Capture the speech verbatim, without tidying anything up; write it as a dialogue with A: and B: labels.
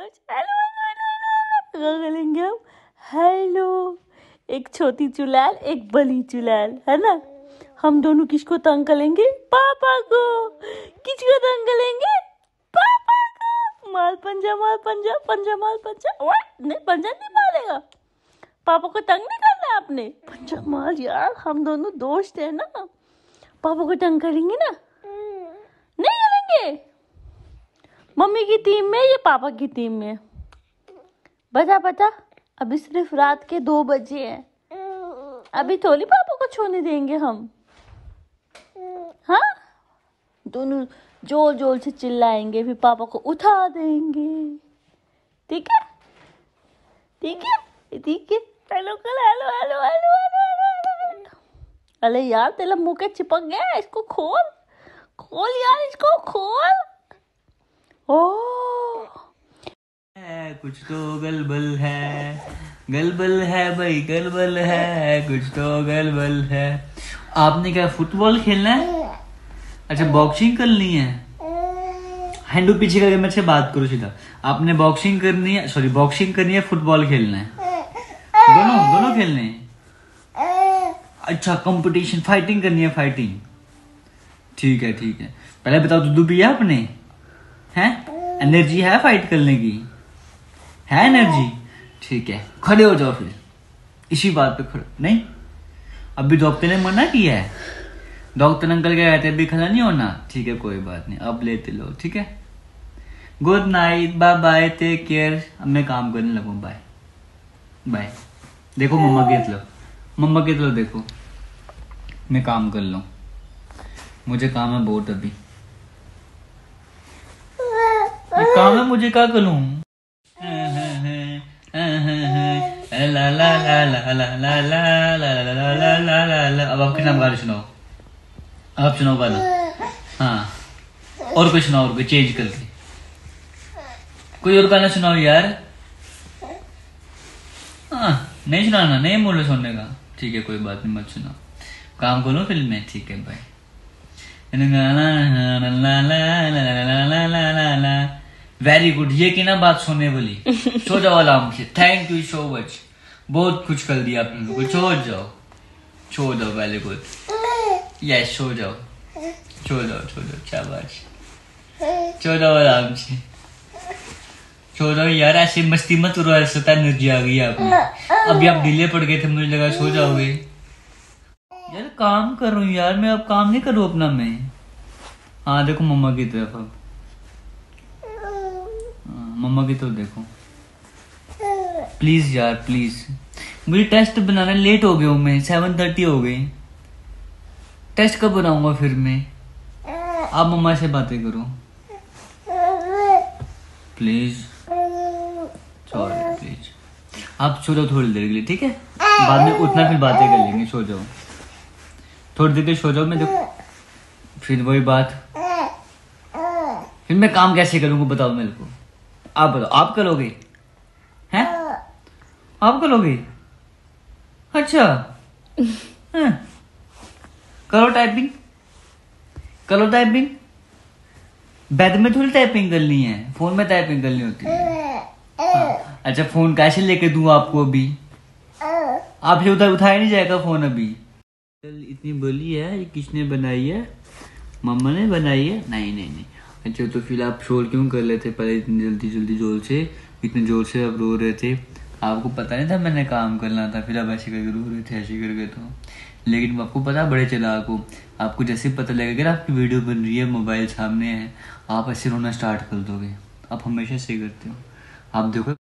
A: Hello करेंगे हम। Hello, एक छोटी चुड़ैल एक बड़ी चुड़ैल है ना। हम दोनों किसको तंग करेंगे? पापा को। किसको तंग करेंगे? पापा को। माल पंजा माल पंजा पंजा माल पंजा। नहीं, पंजा नहीं मारेगा। पापा को तंग नहीं करना आपने। पंजा मार यार, हम दोनों दोस्त है ना। पापा को तंग करेंगे ना? नहीं करेंगे। मम्मी की टीम में या पापा की टीम में? बता बता। अभी सिर्फ रात के दो बजे हैं। अभी थोड़ी पापा को छोड़ने देंगे हम। हाँ, दोनों जोर जोर से चिल्लाएंगे, फिर पापा को उठा देंगे। ठीक है ठीक है ठीक है। हेलो कर हेलो हेलो हेलो हेलो। अरे यार, तेरा मुंह के चिपक गया, इसको खोल खोल यार, इसको खोल। ओह,
B: कुछ तो गलबल है, गलबल है भाई, गलबल है, कुछ तो गलबल है। आपने क्या फुटबॉल खेलना है? अच्छा, बॉक्सिंग करनी है। हैंडू पीछे करके मेरे से बात करो सीधा। आपने बॉक्सिंग करनी है, सॉरी बॉक्सिंग करनी है, फुटबॉल खेलना है? दोनों दोनों खेलने हैं। अच्छा, कंपटीशन, फाइटिंग करनी है, फाइटिंग। ठीक है ठीक है। पहले बताओ, दूध पिया आपने? हैं? एनर्जी है फाइट करने की? है एनर्जी? ठीक है, खड़े हो जाओ फिर। इसी बात पे खड़े। नहीं, अभी डॉक्टर ने मना किया है। डॉक्टर अंकल क्या कहते हैं, अभी खड़ा नहीं होना। ठीक है, कोई बात नहीं, अब लेते लो। ठीक है, good night, bye bye, take care. अब मैं काम करने लगूँ। Bye bye. देखो मम्मा की तरफ, मम्मा की तरफ देखो। मैं काम कर लूँ, मुझे काम है बहुत। अभी ये काम है, मुझे क्या करूँ? ला ला ला ला ला ला ला ला ला ला ला ला ला। अब आपके नाम गाना सुनाओ, आप सुनाओ गाना। हाँ, और कोई सुनाओ, और कोई चेंज करके कोई और गाना सुनाओ यार। हाँ, नहीं सुनाना, नहीं मूड सुनने का। ठीक है, कोई बात नहीं, मत सुनाओ, काम करो फिल्म में। ठीक है भाई। Very good. ये की ना बात सुनने वाली। सो जाओ आराम से। थैंक यू सो मच, बहुत कुछ कर दिया आप लोगों को। छोड़ जाओ छोड़ जाओ। वेरी गुड, यस, सो जाओ सो जाओ सो जाओ। शाबाश, सो जाओ आराम से, सो जाओ यार। ऐसे मस्ती मत करो, ऐसा एनर्जी आ गई आप में। अभी आप ढीले पड़ गए थे, मुझे लगा सो जाओगे यार। काम कर रहा हूँ यार मैं, अब काम नहीं करूँ अपना मैं। हाँ देखो मम्मा की तरफ, अब मम्मा की तरफ देखो प्लीज यार, प्लीज। मुझे टेस्ट बनाना, लेट हो गया हूँ मैं, सेवन थर्टी हो गई। टेस्ट कब बनाऊंगा फिर मैं? आप मम्मा से बातें करो प्लीज, सॉरी प्लीज। आप सो जाओ थोड़ी देर के लिए, ठीक है? बाद में उठना, फिर बातें कर लेंगे। सो जाओ थोड़ी देर के, सो जाओ। मैं देखो फिर वही बात, फिर मैं काम कैसे करूंगा बताओ मेरे को। आप बताओ, आप करोगे? हैं? आप करोगे? अच्छा, हैं? करो टाइपिंग, करो टाइपिंग। बेड में थोड़ी टाइपिंग करनी है, फोन में टाइपिंग करनी होती है। हाँ। अच्छा, फोन कैसे लेके दूं आपको? अभी आपसे उधर उठाया नहीं जाएगा फोन अभी। इतनी बड़ी है, ये किसने बनाई है? मम्मा ने बनाई है? नहीं नहीं नहीं। अच्छा, तो फिर आप शोर क्यों कर लेते पहले इतनी जल्दी जल्दी जोर से? इतने जोर से आप रो रहे थे, आपको पता नहीं था मैंने काम करना था, फिर आप ऐसे करके रो रहे थे, ऐसे करके। तो लेकिन आपको पता, बड़े चालाक हो। आपको जैसे पता लगेगा आपकी वीडियो बन रही है, मोबाइल सामने है, आप ऐसे रोना स्टार्ट कर दोगे। आप हमेशा ऐसे करते हो। आप देखो